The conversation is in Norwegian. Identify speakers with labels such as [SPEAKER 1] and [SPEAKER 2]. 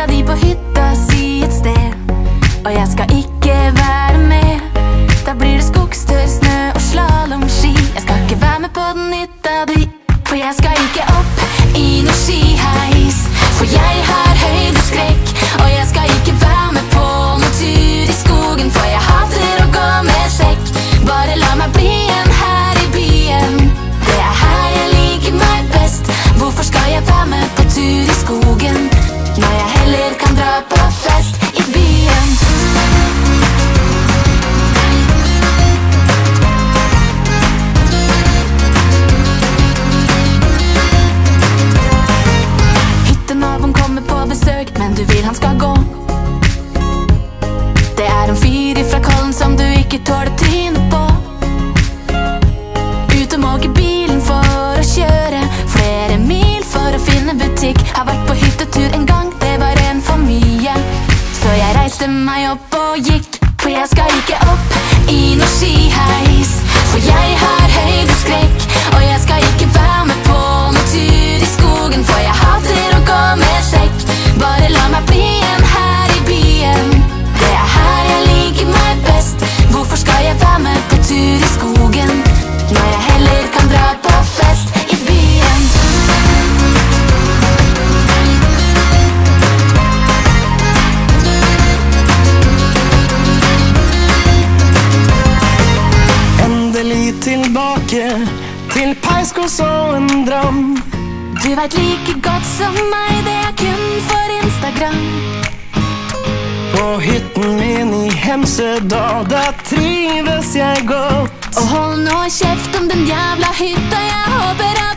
[SPEAKER 1] skal de på hytta si et sted, og jeg skal ikke være med. Da blir det skogstør, snø og slalomski. Jeg skal ikke være med på den hytta di, for jeg skal ikke opp i noe skiheis, for jeg har høydeskrekk. Og jeg skal ikke være med på noen tur i skogen, for jeg hater å gå med sekk. Bare la meg bli igjen her i byen, det er her jeg liker meg best. Hvorfor skal jeg være med på tur i skogen, når jeg heller kan dra på fest i byen? Hyttenaboen kommer på besøk, men du vil han skal gå. Det er en fyr ifra Kollen som du ikke tåler trynet på. Ut og måke bilen for å kjøre flere mil for å finne butikk. Har vært på hyttetur en gang, det var en for mye, så jeg reiste meg opp og gikk. For jeg skal ikke opp i noe skiheis, for jeg har høydeskrekk. Og jeg skal ikke være med på noen tur i skogen, for jeg hater å gå med sekk. Bare la meg bli igjen her i byen, det er her jeg liker meg best. Hvorfor skal jeg være med på tur i skogen, når jeg heller kan dra på fest i byen?
[SPEAKER 2] Endelig tilbake til peiskos og en dram.
[SPEAKER 1] Du vet like godt som meg, det er kun for Instagram.
[SPEAKER 2] På hytten min i Hemsedal, da trives jeg godt.
[SPEAKER 1] Og hold nå kjeft om den jævla hytta, jeg håper at